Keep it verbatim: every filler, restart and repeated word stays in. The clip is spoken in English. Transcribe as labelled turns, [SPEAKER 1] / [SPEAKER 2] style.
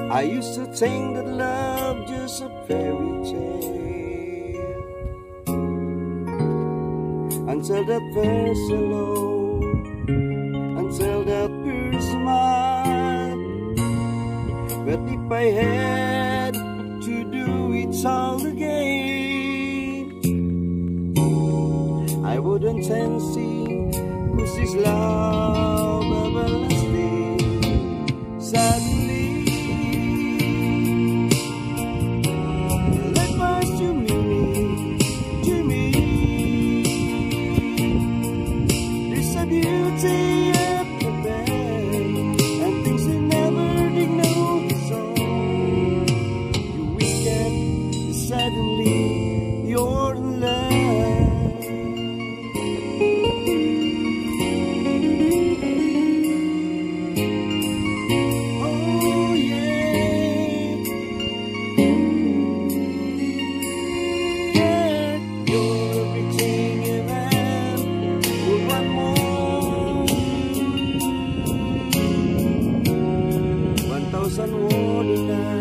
[SPEAKER 1] I used to think that love just a fairy tale, until that first hello, until that first smile. But if I had to do it all again, I wouldn't fancy, 'cause this love everlasting. Suddenly let my to me, to me, there's a beauty of the band, and things you never did know. So you wake up, suddenly you're in love. Thousand water